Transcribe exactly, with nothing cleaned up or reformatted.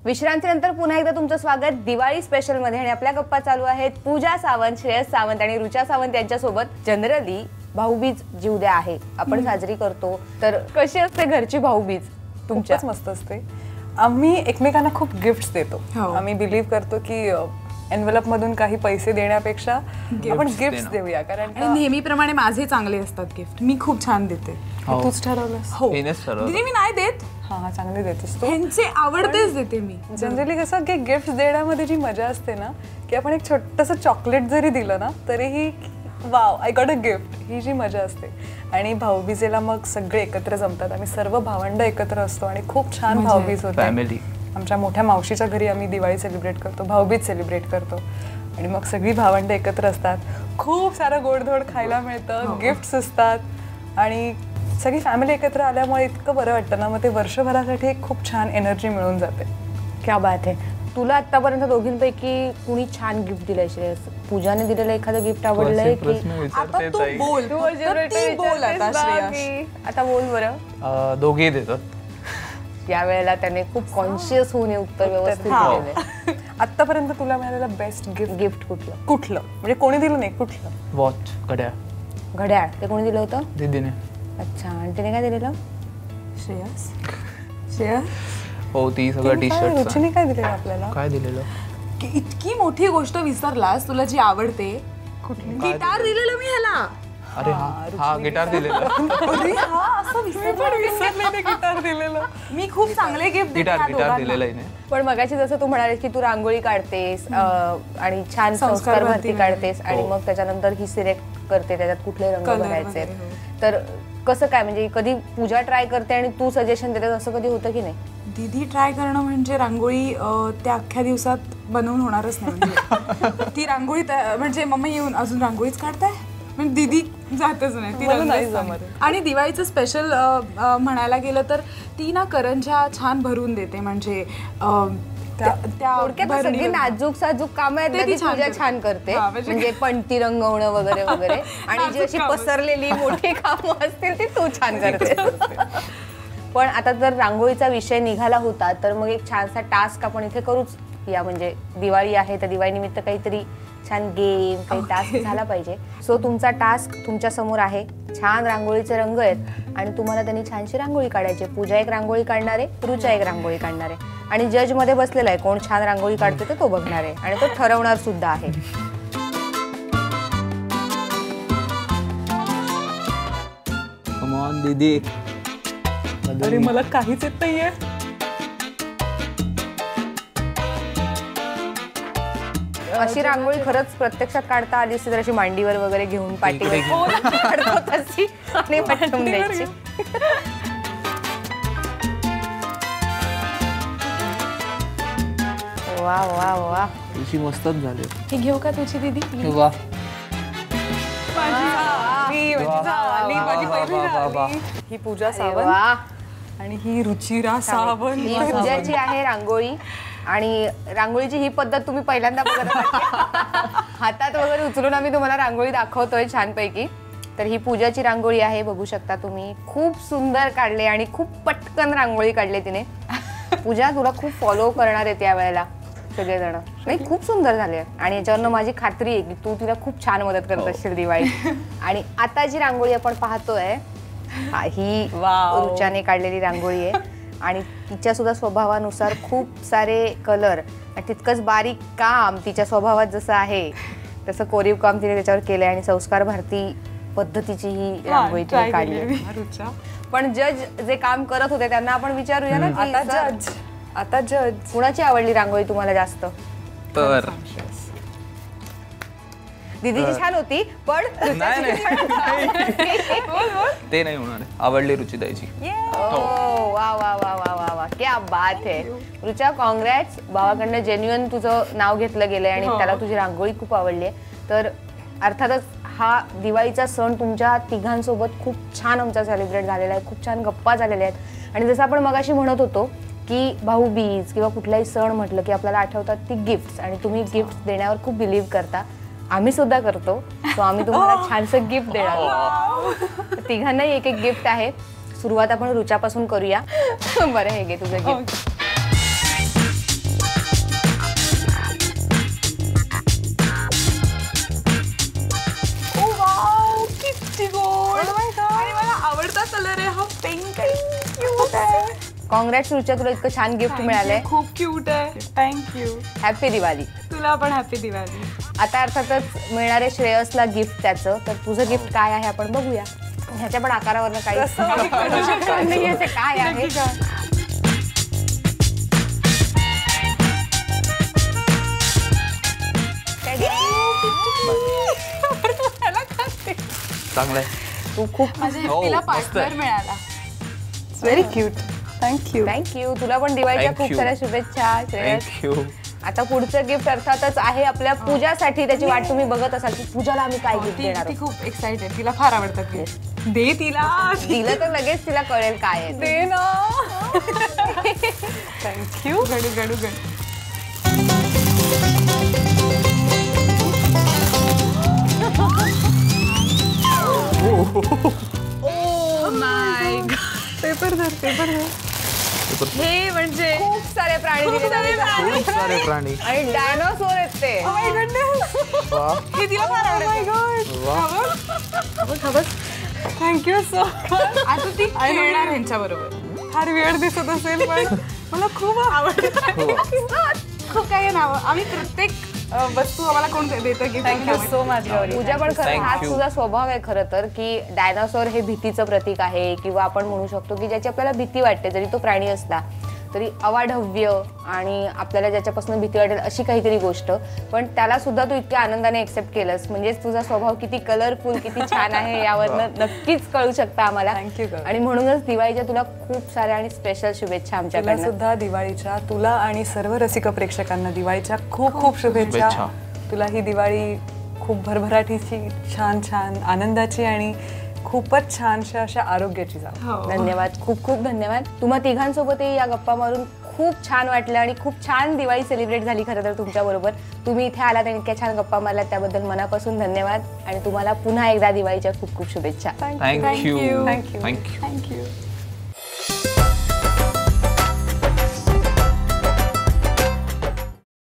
विश्रांतीनंतर पुन्हा एकदा तुमचं स्वागत दिवाळी स्पेशल मध्ये आणि आपल्या गप्पा चालू आहेत पूजा सावंत, श्रेयस सावंत आणि रुचा सावंत यांच्यासोबत। जनरली भाऊबीज जी उद्या आहे आपण साजरी करतो, तर कशी असते घरची भाऊबीज? तुमच्याच मस्त असते। आम्ही एकमेकांना खूप गिफ्ट्स देतो। आम्ही बिलीव्ह करतो की एनवेलप मधून काही पैसे देण्यापेक्षा आपण गिफ्ट्स देऊया, कारण नेहमीप्रमाणे माझे चांगले असतात गिफ्ट। मी खूप छान देते। तूच ठरवलंस? हो, दीदी मी नाही देत। हा हा चांगले देतेस तू। ह्यांचे आवडतेच देते मी। जनरली कसं की गिफ्ट्स देण्यामध्ये जी मजा असते ना, की आपण एक छोटंसं चॉकलेट जरी दिलं ना तरीही wow I got a gift, ही जी मजा असते। आणि भाऊबीजेला मग सगळे एकत्र जमतात, आम्ही सर्व भावंड एकत्र असतो आणि खूप छान भाऊबीज होते। फॅमिली आमच्या मोठ्या मावशीच्या घरी आम्ही दिवाळी सेलिब्रेट करतो, भाऊबीज सेलिब्रेट करतो आणि मग सगळी भावंड एकत्र असतात, खूप सारं गोडधोड खायला मिळतं, गिफ्ट्स असतात आणि सगळी फॅमिली एकत्र आल्यामुळे इतकं बरं वाटतं ना, मग ते वर्षभरासाठी एक खूप छान एनर्जी मिळून जाते। क्या बात आहे। तुला आतापर्यंत दोघींपैकी कुणी छान गिफ्ट दिलंय श्रेयस? पूजाने दिलेलं एखादं गिफ्ट आवडलंय की? आता तू बोल, तू बोल आता श्रेयस, आता बोल बरं। दोघे देतात। या वेळेला त्याने खूप कॉन्शियस होऊन हे उत्तर व्यवस्थित दिलेलं। आतापर्यंत तुला मिळालेलं बेस्ट गिफ्ट गिफ्ट कुठलं कुठलं म्हणजे कोणी दिलं नाही, कुठलं? वॉच, घड्याळ। घड्याळ ते कोणी दिलं होतं? दीदीने। अच्छा, आणि तिने काय दिलेलं? श्रेयस श्रेयस हो, ती सगळं टी शर्ट। रुचीने काय दिलेलं आपल्याला? काय दिलेलं? की इतकी मोठी गोष्ट विसरलास, तुला जी आवडते कुठली? गिटार दिलेलं मी ह्याला। अरे हा हा गिटार दिलेलं। अरे हा, असं विसरले गिटार दिलेलं। मी खूप चांगले गिफ्ट गिटार गिटार दिलेलं हिने। पण मगाशी जसं तू म्हणालीस की तू रांगोळी काढतेस आणि छान संस्कार भरती काढतेस आणि मग त्याच्यानंतर ही सिलेक्ट करते त्याच्यात कुठले रंग भरायचे, तर कसं काय म्हणजे कधी पूजा ट्राय करते आणि तू सजेशन देते, असं कधी होतं की नाही? दीदी ट्राय करणं म्हणजे रांगोळी त्या अख्ख्या दिवसात बनवून होणारच नाही। ती रांगोळी म्हणजे मम्मी येऊन अजून रांगोळीच काढताय म्हणजे दीदी जातच नाही, ती नाही जमत। आणि दिवाळीचं स्पेशल म्हणायला गेलं तर ती ना करंज्या छान भरून देते, म्हणजे सगळी नाजूक साजूक कामं आहेत ती पूजा छान करते, म्हणजे पणती रंगवणं वगैरे वगैरे, आणि जी अशी पसरलेली मोठी कामं असतील ती तू छान करते। पण आता जर रांगोळीचा विषय निघाला होता तर मग एक छानसा टास्क आपण इथे करूच या, म्हणजे दिवाळी आहे तर दिवाळी निमित्त काहीतरी छान गेम, काही टास्क झाला पाहिजे। सो तुमचा टास्क तुमच्या समोर आहे, छान रांगोळीचे रंग आहेत आणि तुम्हाला त्यांनी छानशी रांगोळी काढायची। पूजा एक रांगोळी काढणार आहे, रुचा एक रांगोळी काढणार आहे आणि जज मध्ये बसलेला आहे, कोण छान रांगोळी काढते तर तो बघणार आहे आणि तो ठरवणार सुद्धा आहे। कम ऑन दीदी। अरे मला काहीच येत नाहीये। अशी रांगोळी खरंच प्रत्यक्षात काढता आली असती तर अशी मांडीवर वगैरे घेऊन पाठीवर काढतो तशी आणि पाठवून द्यायची। वा वा वा, तुझी मस्तच झाली। हे घेऊ का तुझी दीदी? वा, ही पूजा सावंत आणि ही रुचिरा सावंत। ही पूजाची आहे रांगोळी आणि रांगोळीची ही पद्धत तुम्ही पहिल्यांदा बघत हातात वगैरे उचलून आम्ही तुम्हाला रांगोळी दाखवतोय छानपैकी। तर ही पूजाची रांगोळी आहे, बघू शकता तुम्ही, खूप सुंदर काढले आणि खूप पटकन रांगोळी काढली तिने। पूजा तुला खूप फॉलो करणार आहेत या वेळेला सगळेजण, नाही खूप सुंदर झाले आणि याच्यावरनं माझी खात्री आहे की तू तिला खूप छान मदत करत असशील दिवाळी। आणि आता जी रांगोळी आपण पाहतोय ही रुचाने काढलेली रांगोळी आहे आणि तिच्या सुद्धा स्वभावानुसार खूप सारे कलर, तितकंच बारीक काम तिच्या स्वभावात जसं आहे तसं कोरीव काम तिने त्याच्यावर केलंय आणि संस्कार भारती पद्धतीची ही रांगोळी तिने काढली। पण जज जे काम करत होते त्यांना आपण विचारूया ना, आता जज आता जज कुणाची आवडली रांगोळी तुम्हाला जास्त? तर दीदीची छान होती पण ते नाही होणार, आवडली रुचिताईची। वा वा वा वा वा वा, क्या बात आहे। रुचा, काँग्रॅट्स, भावाकडनं जेन्युइन तुझं नाव घेतलं गेलंय आणि त्याला तुझी रांगोळी खूप आवडली आहे। तर अर्थातच हा दिवाळीचा सण तुमच्या तिघांसोबत खूप छान आमचा सेलिब्रेट झालेला आहे, खूप छान गप्पा झालेल्या आहेत आणि जसं आपण मगाशी म्हणत होतो की भाऊबीज किंवा कुठलाही सण म्हटलं की आपल्याला आठवतात ती गिफ्ट्स आणि तुम्ही गिफ्ट्स देण्यावर खूप बिलीव्ह करता, आम्ही सुद्धा करतो। सो आम्ही तुम्हाला छानसं गिफ्ट देणार आहोत। तिघांनाही एक एक गिफ्ट आहे। सुरुवात आपण रुचापासून करूया। बरं, हे घे तुझं गिफ्ट। कॉंग्रॅट्स रुच्या, तुला इतकं छान गिफ्ट मिळालंय. खूप क्यूट आहे. थँक्यू. हॅपी दिवाळी. तुला पण हॅपी दिवाळी. आता अर्थातच मिळणारे श्रेयसला गिफ्ट त्याचं, तर तुझं गिफ्ट काय आहे आपण बघूया. ह्याच्या पण आकारावरनं काही कळू शकणार नाही असे काय आहे. चांगलं आहे. तू खूप हो, तिला मस्त पार्टनर आहे. मिळाला. Very cute. थँक्यू. थँक्यू. तुला पण दिवाळीच्या Thank खूप you. साऱ्या शुभेच्छा श्रेयस. थँक्यू. आता पुढचं गिफ्ट अर्थातच आहे आपल्या पूजासाठी. त्याची वाट तुम्ही बघत असाल की पूजाला आम्ही काय गिफ्ट ती देणार ती आहोत. खूप एक्साइटेड. तिला फार आवडतात गिफ्ट. दे तिला. दिलं तर लगेच तिला कळेल काय आहे ते. दे ना. थँक्यू. गडू गडू गडू. पेपर धर पेपर धर. हे म्हणजे खूप सारे प्राणी दिले जातात. खूप सारे प्राणी. आणि डायनोसॉर आहेत ते. वा. हे तिला फार आवडतं. वा. Thank you so much. आता ती खेळणार ह्यांच्या बरोबर. फार वेळ दिसत असेल पण मला खूप आवडतं. खूप काही नाव. आम्ही प्रत्येक अ, वस्तू आम्हाला कोण देतं gift. Thank you so much Gauri. Pooja पण खरं Thank हाच you. तुझा स्वभाव आहे खरं तर, की डायनासॉर हे भीतीचं प्रतीक आहे किंवा आपण म्हणू शकतो की ज्याची आपल्याला भीती वाटते जरी तो प्राणी असला तरी अवाढव्य आणि आपल्याला ज्याच्यापासून भीती वाटेल अशी काहीतरी गोष्ट, पण त्याला सुद्धा तू इतक्या आनंदाने एक्सेप्ट केलंस. म्हणजेच तुझा स्वभाव किती कलरफुल किती छान आहे यावरनं नक्कीच कळू शकतं आम्हाला. Thank you, Gauri. आणि म्हणूनच दिवाळीच्या तुला खूप साऱ्या आणि स्पेशल शुभेच्छा तुला आमच्याकडनं. सुद्धा दिवाळीच्या, तुला आणि सर्व रसिक प्रेक्षकांना दिवाळीच्या खूप खूप शुभेच्छा. शुभेच्छा. तुला ही दिवाळी खूप भरभराटीची, छान छान आनंदाची आणि खूपच छानशा अशा आरोग्याची जाऊ. धन्यवाद. खूप खूप धन्यवाद. तुम्हा तिघांसोबतही या गप्पा मारून खूप छान वाटलं आणि खूप छान दिवाळी सेलिब्रेट झाली खरं तर तुमच्याबरोबर. तुम्ही इथे आलात आणि इतक्या छान गप्पा मारल्यात त्याबद्दल मनापासून धन्यवाद. आणि तुम्हाला पुन्हा एकदा दिवाळीच्या खूप खूप शुभेच्छा. Thank you. Thank you. Thank you. Thank you.